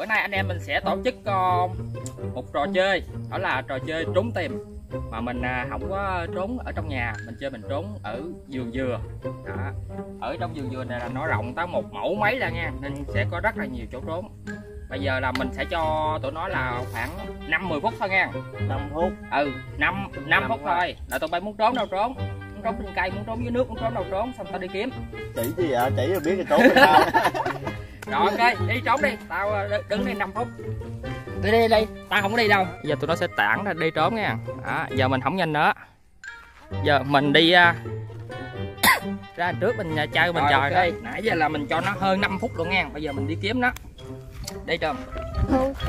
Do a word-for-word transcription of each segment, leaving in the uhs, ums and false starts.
bữa nay anh em mình sẽ tổ chức uh, một trò chơi, đó là trò chơi trốn tìm. Mà mình uh, không có trốn ở trong nhà, mình chơi mình trốn ở vườn dừa. Đó. Ở trong vườn dừa này là nó rộng tới một mẫu mấy ra nha, nên sẽ có rất là nhiều chỗ trốn. Bây giờ là mình sẽ cho tụi nó là khoảng năm mười phút thôi nha. năm phút. Ừ, năm năm phút thôi. Là tụi bay muốn trốn đâu trốn. Muốn trốn trên cây, muốn trốn dưới nước, muốn trốn đâu trốn, xong tao đi kiếm. Chỉ gì vậy? Chỉ rồi biết cái trốn hay sao? Rồi ok, đi trốn đi, tao đứng đây năm phút. Đi đi đi, tao không có đi đâu. Giờ tụi nó sẽ tản ra đi trốn nha. Đó, giờ mình không nhanh nữa. Giờ mình đi uh, ra trước mình uh, chơi mình chờ okay. Nãy giờ là mình cho nó hơn năm phút luôn nha. Bây giờ mình đi kiếm nó. Đi Trâm. Ok.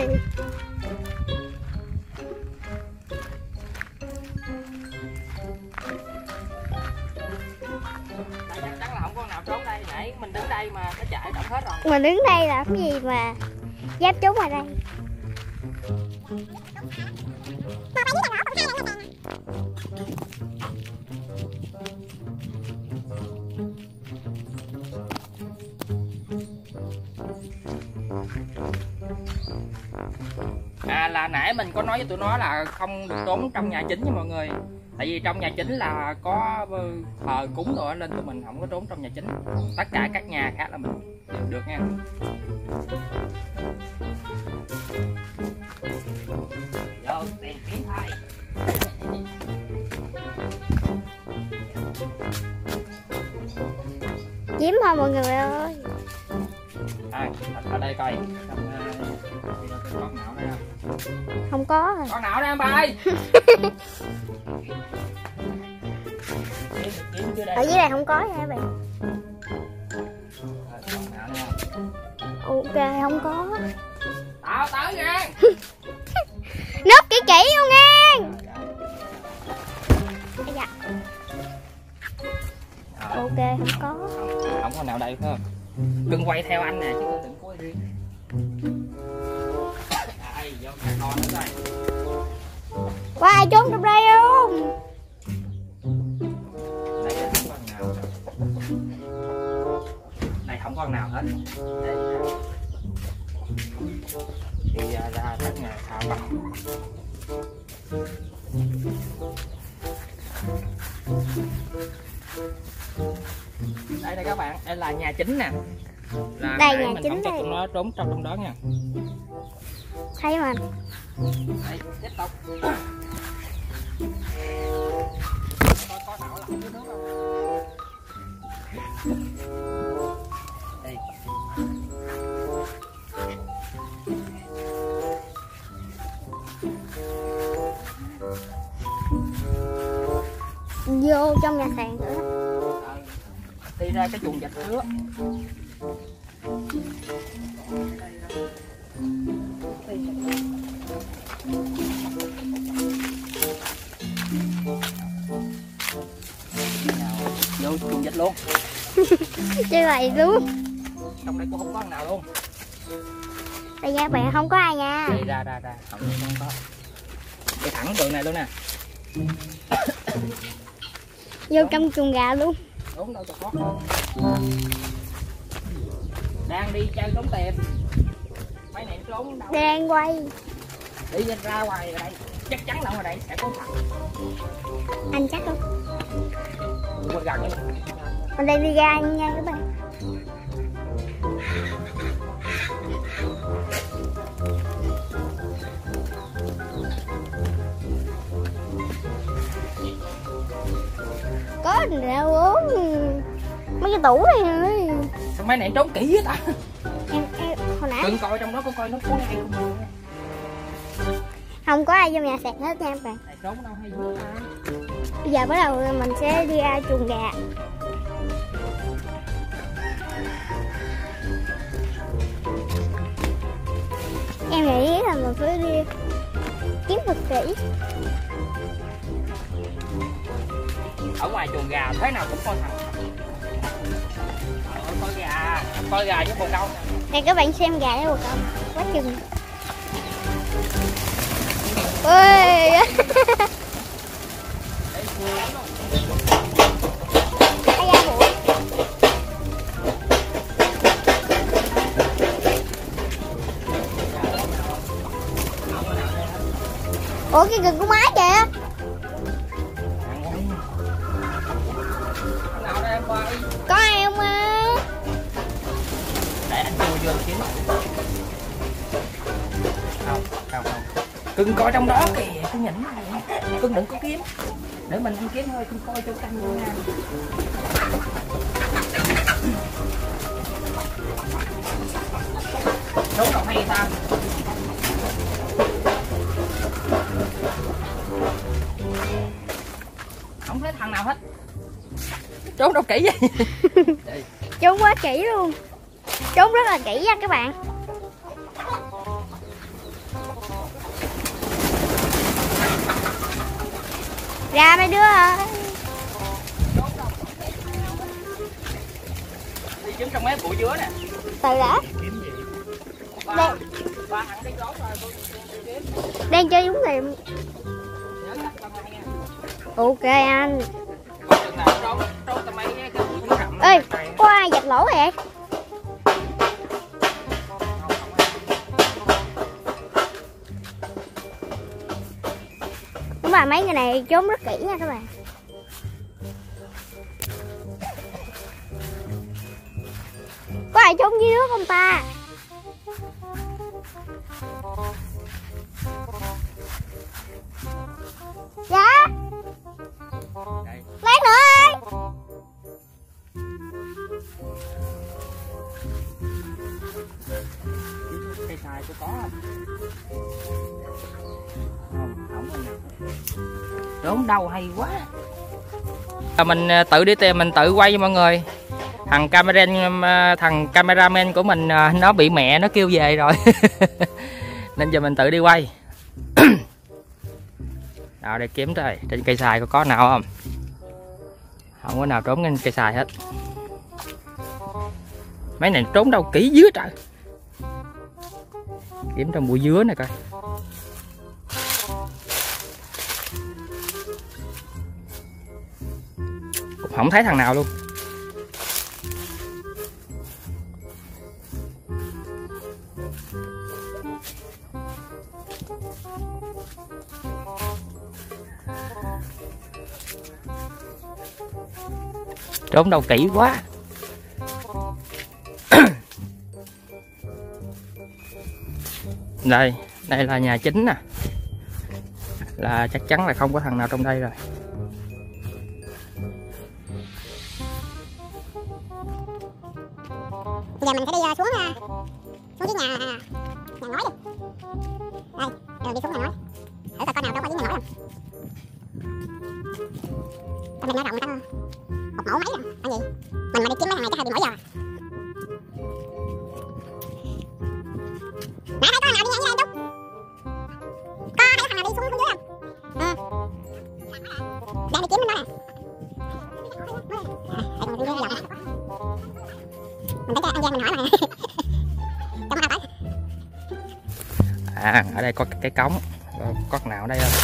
Chắc chắn là không có con nào trốn đây. Nãy mình đứng đây mà nó chạy động hết rồi. Mình đứng đây làm cái gì mà giáp trốn ngoài đây. À là nãy mình có nói với tụi nó là không được trốn trong nhà chính nha mọi người. Tại vì trong nhà chính là có thờ cúng rồi nên tụi mình không có trốn trong nhà chính. Tất cả các nhà khác là mình được, được nha. Vô tìm kiếm thôi. Kiếm thôi mọi người ơi. À, ở đây coi. Trong, uh, con nào đây không? Không có rồi. Con nào đây em bay? Ở dưới này không có nha các bạn. Ok, không có. Tao tới nha. Núp kỹ kỹ luôn nha. Dạ. Ok, không có. Không có nào đây phải không? Đừng quay theo anh nè chứ đừng quay riêng. Đây, vô nhà con nữa đây. Có ai trốn trong đây không? Đây không có nào. Đây không có nào hết. Đây, đi ra ra các nhà thao bằng. Đây đây các bạn, đây là nhà chính nè. Là đây nhà mình chính không cho đây. tụi nó trốn trong trong đó nha. Thấy mà. Đây, tiếp tục. Coi có thảo là không có nước không? Đây. Vô trong nhà sàn nữa. Đi ra cái chuồng vịt trước. Vô chuồng vịt luôn. Chơi vậy luôn. Trong đây cũng không có con nào luôn. Đây nha bạn, không có ai nha. Đi ra ra ra, không, không có. Đi thẳng đường này luôn nè. Vô trong chuồng gà luôn. Trốn đâu tụi con. Đang đi chơi trốn tìm. Mấy này trốn đâu? Đang quay. Đi ra ngoài ở đây. Chắc chắn là ngoài đây sẽ có thật. Anh chắc không? Qua gần nữa. Mình đang đi ra nha các bạn. Có rượu uống mấy cái tủ này nữa. Sao mấy này trốn kỹ vậy ta? Em, em hồi nãy Đừng coi trong đó có coi nó có ai không. không có ai trong nhà sàn hết nha các bạn. Này trốn đâu hay vui ta. Bây giờ bắt đầu mình sẽ đi ra chuồng gà. Em nghĩ là mình phải đi kiếm thật kỹ. Ở ngoài chuồng gà thế nào cũng coi thằng. Ờ, coi gà, coi gà với bồ câu nè. Này các bạn xem gà với bồ câu quá chừng. Ôi. Ủa cái gừng của máy kìa. Nào đây em quay. Có ai không á? Để anh chui vô kiếm. Không, không, không. Cưng coi trong đó kìa, cưng nhìn này. Cưng đừng có kiếm. Để mình không kiếm thôi, cưng coi trong canh luôn nha. Trốn đâu hay ta. Không thấy thằng nào hết. Trốn đâu kỹ vậy. Trốn quá kỹ luôn. Trốn rất là kỹ nha các bạn. Ra mấy đứa ơi. Đi kiếm trong mấy bụi dứa nè. Từ đã. Kiếm gì? Ba, ba thằng đi trốn rồi, tôi kiếm. Đang chơi đúng tìm. Nhớ cắt tao ngay nha. Ok anh. Còn chừng nào trốn, trốn tao mấy cái bụi dứa rậm. Ê, có ai giật lỗ vậy? Đúng là mấy người này trốn rất kỹ nha các bạn. Có ai trốn dưới nước không ta? Dạ. Đây. Lát nữa ơi. Cây xài tôi có không? Không, không có nào. Trốn đâu hay quá. À, mình tự đi tìm, mình tự quay cho mọi người. Thằng camera thằng cameraman của mình nó bị mẹ nó kêu về rồi. Nên giờ mình tự đi quay. Nào để kiếm coi trên cây xài có có nào không? Không có nào trốn trên cây xài hết. Mấy này trốn đâu kỹ dứa trời. Kiếm trong bụi dứa này coi. Không thấy thằng nào luôn. Trốn đâu kỹ quá. Đây, đây là nhà chính nè. Là chắc chắn là không có thằng nào trong đây rồi. Giờ mình sẽ đi uh, xuống uh, xuống cái nhà uh, nhà ngói đi. Đây, rồi đi xuống nhà ngói. Thử coi con nào trốn ở dưới nhà ngói không. Tao mình nó rộng người ta một mẫu mấy rồi. Anh gì? Mình mà đi kiếm mấy thằng này chắc hơi bị nổi giờ. Nãy thấy có thằng nào đi ngang với đây không? Có thấy thằng nào đi xuống xuống dưới không? Ừ. Đang đi kiếm bên đó nè. À, thấy con đi dưới vòng. Mình tới cái An Giang mình hỏi mà. Trong hao phải. À, ở đây có cái cống. Có con nào ở đây không?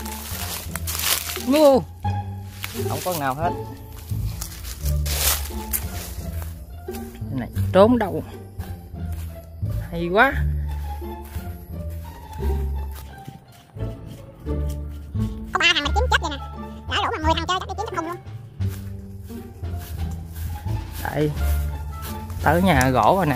Ngu. Không có nào hết. Cái này trốn đâu? Hay quá. Có ba thằng mình kiếm chết vậy nè. Đã đủ mà mười thằng chơi chắc đi kiếm chắc không luôn. Đây. Tới nhà gỗ rồi nè.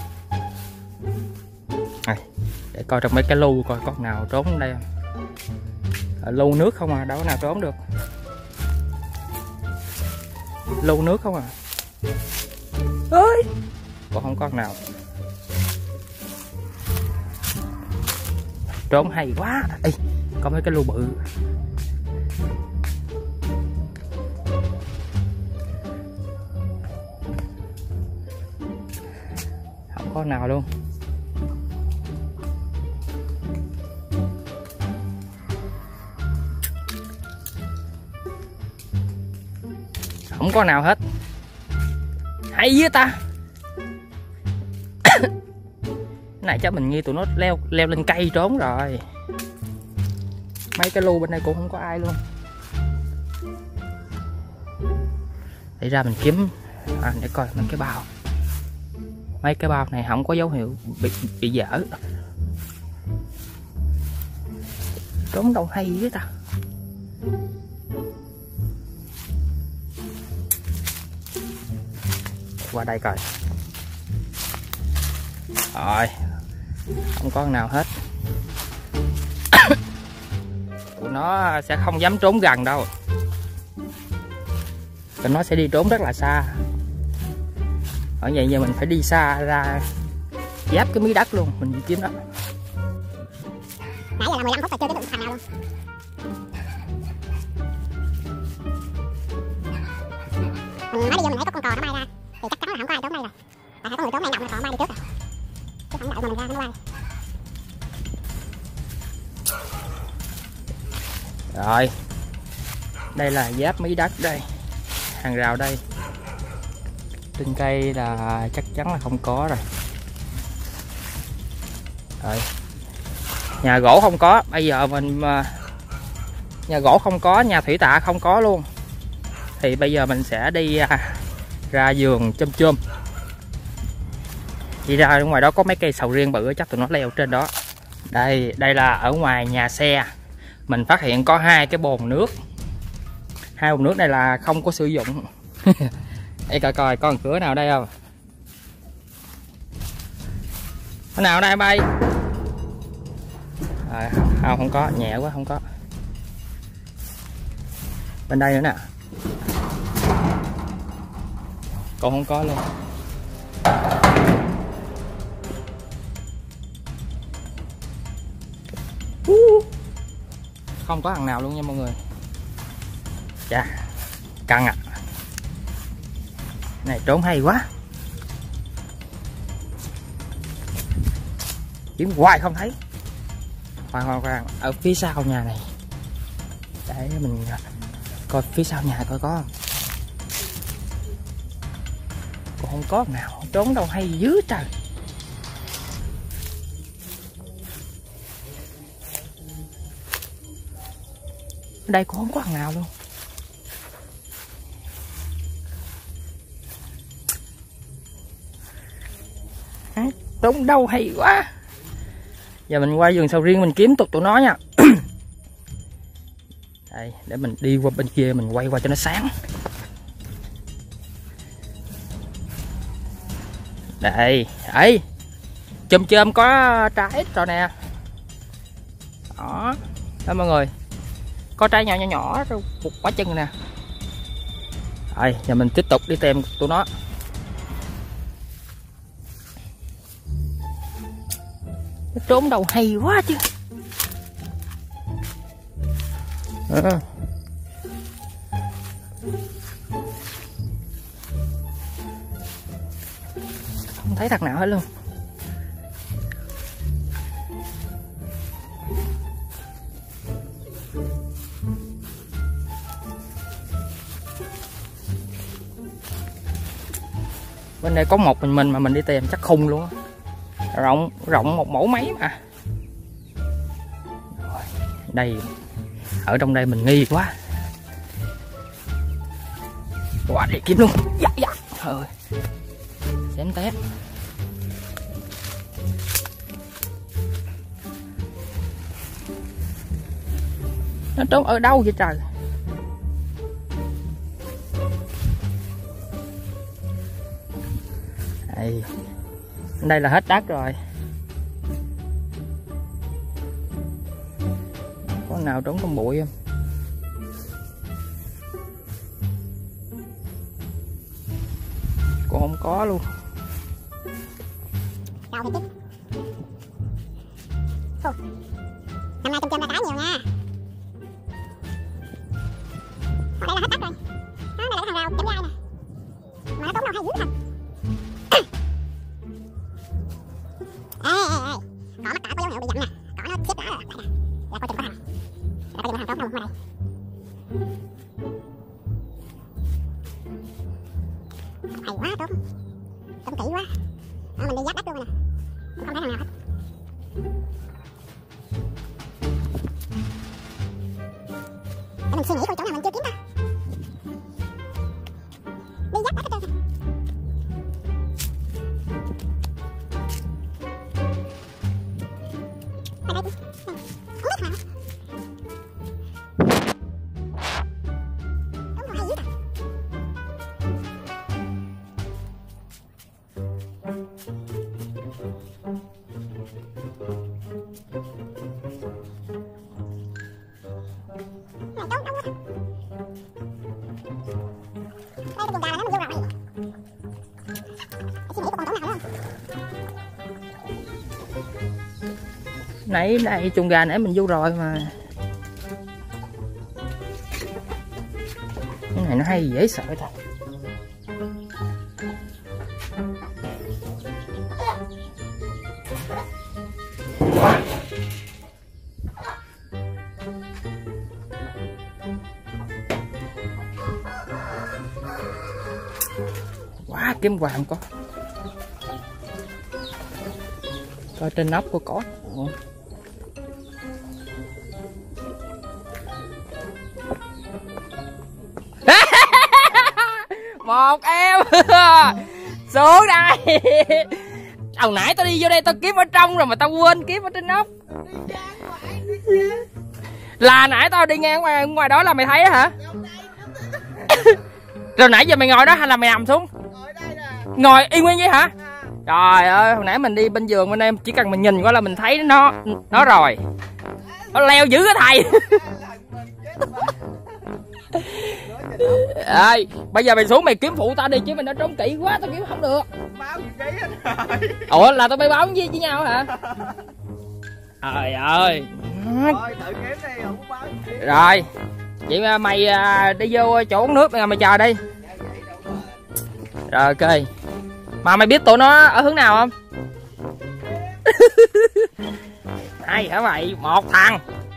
Đây, để coi trong mấy cái lu coi con nào trốn đây không. Ở lu nước không à, đâu có nào trốn được. Lu nước không à. Ơi, còn không có con nào. Trốn hay quá. Ê, có mấy cái lu bự. Không có nào luôn. Không có nào hết. Hay với ta. Này chắc mình nghi tụi nó leo leo lên cây trốn rồi. Mấy cái lu bên đây cũng không có ai luôn. Để ra mình kiếm à, để coi mấy cái bao. Mấy cái bao này không có dấu hiệu bị bị dở. trốn đâu hay với ta. Qua đây coi. Rồi, không có con nào hết. Tụi nó sẽ không dám trốn gần đâu. Tụi nó sẽ đi trốn rất là xa. Ở vậy giờ mình phải đi xa ra giáp cái miếng đất luôn, mình đi kiếm nó. Nãy giờ là mười lăm phút rồi chưa kiếm được thằng nào luôn. Mình mới đi vô mình thấy có con cò nó bay ra thì chắc chắn là không có ai trốn đây rồi. Tại có người trốn đây động là cò bay đi trước rồi. Chứ không đợi mà mình ra nó bay. Rồi, đây là giáp mấy đất đây, hàng rào đây. Trên cây là chắc chắn là không có rồi. Rồi, nhà gỗ không có, bây giờ mình nhà gỗ không có, nhà thủy tạ không có luôn. Thì bây giờ mình sẽ đi ra vườn chôm chôm. Đi ra ngoài đó có mấy cây sầu riêng bự, chắc tụi nó leo trên đó. Đây, đây là ở ngoài nhà xe. Mình phát hiện có hai cái bồn nước. Hai bồn nước này là không có sử dụng. Đây coi coi có cửa nào đây không? Cái nào đây bay? À, không không có, nhẹ quá không có. Bên đây nữa nè. Còn không có luôn. Không có thằng nào luôn nha mọi người. Chà, căng à. Này trốn hay quá. Kiếm hoài không thấy. Khoan khoan khoan, ở phía sau nhà này. Để mình coi phía sau nhà coi có không. Còn không có nào, trốn đâu hay dữ trời. Ở đây cũng không có thằng nào luôn. Trốn đâu hay quá. Giờ mình qua vườn sầu riêng mình kiếm tụi tụi nó nha. Đây, để mình đi qua bên kia mình quay qua cho nó sáng. Đây, ấy. Chùm chùm có trái rồi nè. Đó. Đó mọi người. Có trái nhỏ nhỏ nhỏ rồi một quả chân nè. Rồi, giờ mình tiếp tục đi tìm tụi nó. Nó trốn đâu hay quá chứ. À. Không thấy thằng nào hết luôn. Bên đây có một mình mình mà mình đi tìm chắc khùng luôn á. Rộng rộng một mẫu mấy mà. Rồi, đây ở trong đây mình nghi quá. Qua để kiếm luôn. Dạ dạ. Thôi. Xém tép. Nó trốn ở đâu vậy trời? Đây. Đây là hết đất rồi. Có nào trốn trong bụi không? Còn không có luôn. Đâu thì chứ. Thôi. Năm nay chôm chôm ra cá nhiều nha. Ở đây là hết đất rồi. Đó, đây là cái hàng rào chấm gai nè. Mà nó trốn đâu hay dữ thật. Ê ê ê, cỏ mắt cỏ có dấu hiệu bị dặm nè, cỏ nó xếp đó rồi, là coi chừng có thằng, là coi chừng có thằng trốn đâu ngoài đây. Hay quá trốn, trốn kỹ quá. Đó, mình đi giáp đất luôn nè, không thấy thằng nào hết. Để mình suy nghĩ coi chỗ nào mình chưa kiếm ta. Đi giáp đất hết trơn. Ở đây đi, không biết nào. Nãy này chuồng gà nãy mình vô rồi mà. Cái này nó hay dễ sợ thôi. Quá kiếm hoàng có. Coi trên nóc của có. Một em xuống đây. Hồi nãy tao đi vô đây tao kiếm ở trong rồi mà tao quên kiếm ở trên nóc. Là nãy tao đi ngang ngoài, ngoài đó là mày thấy đó hả? Rồi nãy giờ mày ngồi đó hay là mày nằm xuống? Ngồi y nguyên vậy hả? Trời ơi, hồi nãy mình đi bên giường bên em chỉ cần mình nhìn qua là mình thấy nó nó rồi. Nó leo dữ cái thầy. Ê, bây giờ mày xuống mày kiếm phụ tao đi chứ mày nó trốn kỹ quá tao kiếm không được. Ủa là tao bay báo với với nhau hả? Trời ơi. Rồi, vậy mà mày đi vô chỗ uống nước mày, mày chờ đi. Rồi ok. Mà mày biết tụi nó ở hướng nào không? Hay hả mày? Một thằng.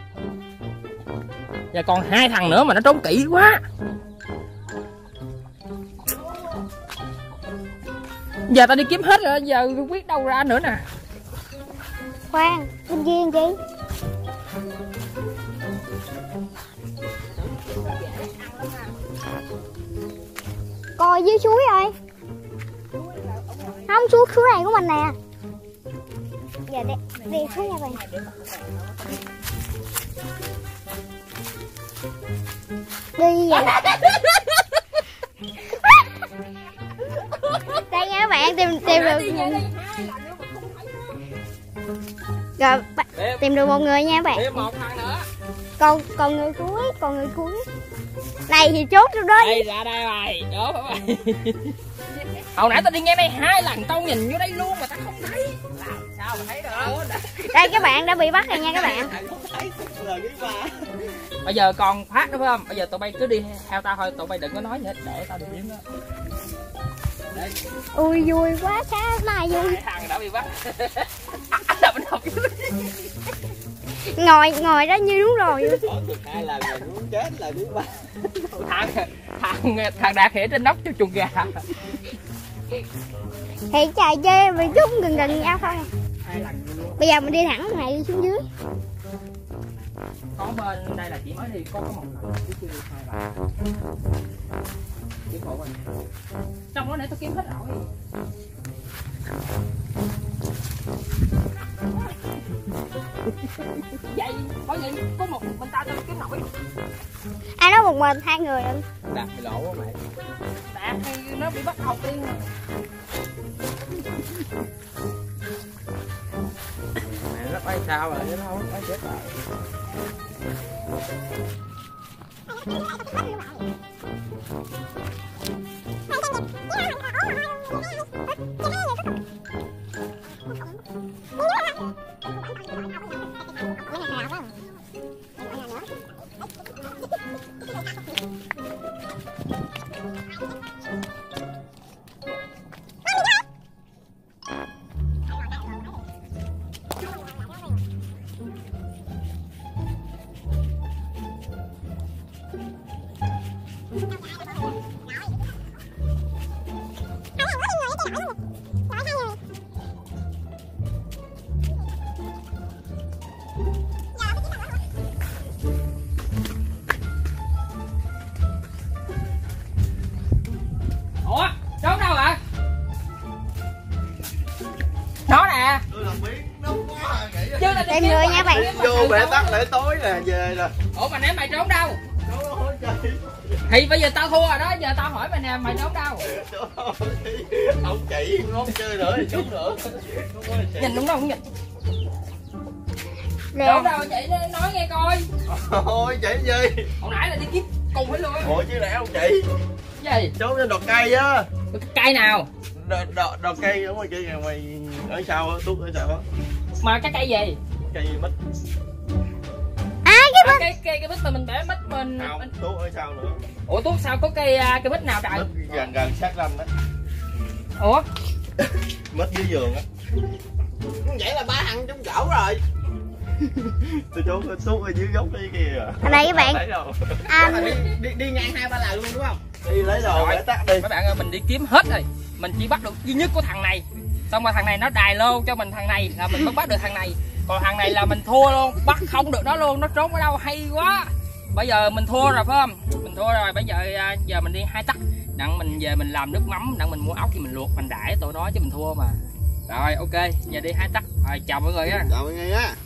Và còn hai thằng nữa mà nó trốn kỹ quá. Giờ tao đi kiếm hết rồi, giờ quyết đâu ra nữa nè. Khoan, sinh viên chi? Coi dưới suối rồi. Không, suối suối này của mình nè. Giờ đi, đi suối nha bạn. Đi vậy. Đây nha các bạn, tìm tìm được. Rồi tìm được một người nha các bạn. Thêm một thằng nữa. Còn còn người cuối, còn người cuối. Này thì chốt trong đó. Đây ra đây mày, đó phải mày. Hồi nãy tao đi nghe đây hai lần tao nhìn vô đây luôn mà tao không thấy. Làm sao mà thấy được. Đây các bạn đã bị bắt rồi nha các bạn. Bây giờ còn phát đúng không? Bây giờ tụi bay cứ đi theo tao thôi, tụi bay đừng có nói gì hết để tao đi kiếm đó. Đấy. Ui vui quá, khá là vui. Hai thằng đã bị bắt. Là mình học Ngồi ngồi đó như đúng rồi. Hai lần là muốn chết là biết ba. Thằng thằng thằng Đạt khỉ trên nóc cho chuồng gà. Thì trời chơi mình chút gần gần nhau thôi. Bây giờ mình đi thẳng này đi xuống dưới. Có bên đây là chỉ mới đi có có một lần chứ chưa đi hai lần. Kiếm hộ mình. Trong đó nãy tôi kiếm hết rồi. Vậy có gì có một mình ta tao kiếm nổi. Ai nói một mình hai người anh. Đạt bị lộ quá mày. Đạt thì nó bị bắt học đi. Mẹ nó bay sao rồi chứ nó không bay chết rồi. Ủa, trốn đâu vậy? Nó nè. Tôi làm biến nó quá nghĩ. Tìm người nha bạn. Vô bể tắt để tối nè, về rồi. Ủa mà nãy mày trốn đâu? Trốn ở Thì bây giờ tao thua rồi đó, giờ tao hỏi mày nè, mày trốn đâu? Ông chị không chơi nữa thì trốn nữa. Nhìn đúng đâu không nhìn. Nè. Trốn đâu chị nói nghe coi. Thôi chị gì? Hồi nãy là đi kiếm cùng với luôn. Ủa chứ lẽ ông chị? Gì? Trốn trên đọt cây á. Cây nào? Đọt, đọt, đọt cây ở ngoài kia kìa, mày ở sau á, Tuốt ở sau á. Mà cái cây gì? Cây mít. À cái À, cái cây cái mít mà mình bẻ mít mình. Không, mình... Tuốt ở sau nữa. Ủa Tuốt sao có cây cây mít nào trời? Mít gần gần sát lâm đó. Ủa? Mít dưới giường á. Vậy là ba thằng trúng gỗ rồi. Tôi trốn Tuốt ở dưới gốc đi kìa. ở đây các bạn. Lấy đồ. À, đi, đi, đi ngang hai ba lần luôn đúng không? Đi lấy đồ để tắt đi. Mấy bạn ơi, mình đi kiếm hết rồi. Mình chỉ bắt được duy nhất của thằng này. Xong rồi thằng này nó đài lô cho mình thằng này là mình mới bắt được thằng này. Còn thằng này là mình thua luôn, bắt không được nó luôn, nó trốn ở đâu hay quá. Bây giờ mình thua rồi phải không? Mình thua rồi, bây giờ giờ mình đi hai tắc. Đặng mình về mình làm nước mắm, đặng mình mua ốc thì mình luộc mình đãi tụi nó chứ mình thua mà. Rồi ok, giờ đi hai tắc. Rồi chào mọi người á. Chào mọi người á.